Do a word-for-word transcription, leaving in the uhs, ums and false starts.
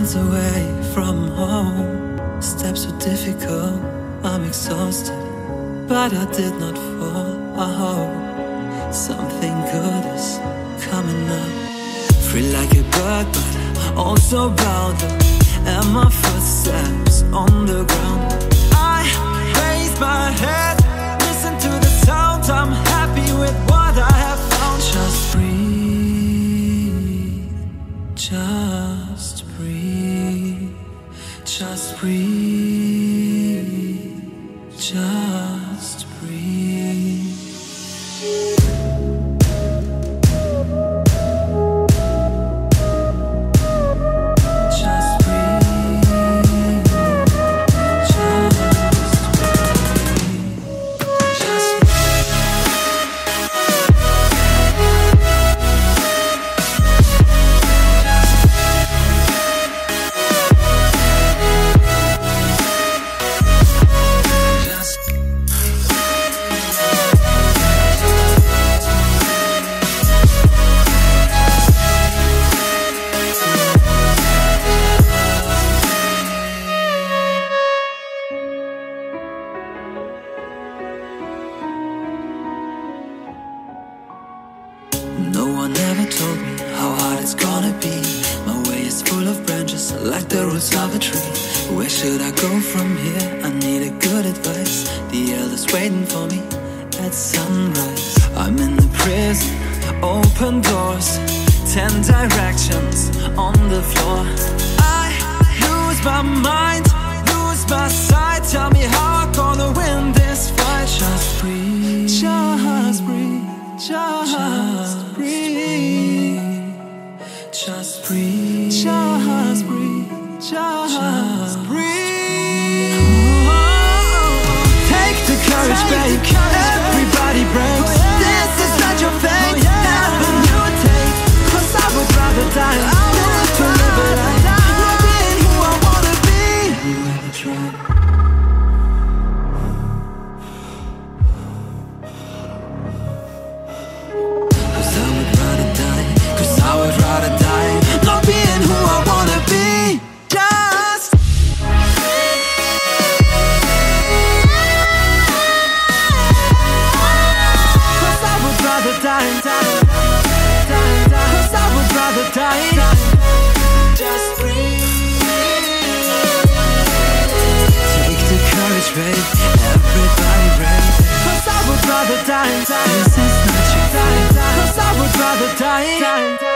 miles away from home. Steps were difficult, I'm exhausted, but I did not fall. I hope something good is coming up. Free like a bird, but also bound up, and my footsteps on the ground. I raise my head, listen to the sound. I'm happy with what I have found. Just breathe, just breathe, just breathe, just breathe. No one ever told me how hard it's gonna be. My way is full of branches, like the roots of a tree. Where should I go from here? I need a good advice. The elders waiting for me at sunrise. I'm in the prison, open doors, ten directions on the floor. I lose my mind, lose my sight. Tell me how I'm gonna win this fight. Just breathe, just breathe, just, just breathe, just breathe, just breathe, just breathe. Take the courage, babe. Everybody breaks. This is not your fate. Never you take. 'Cause I would rather die than to live a life not being who I wanna be. Have you ever tried? I would rather die not being who I wanna be. Just Cause I would rather die, die, die, die. Cause I would rather die, die. Just breathe. Take the courage, babe. Everybody brave. Cause I would rather die, die. This is not your time. Cause I would rather die, die.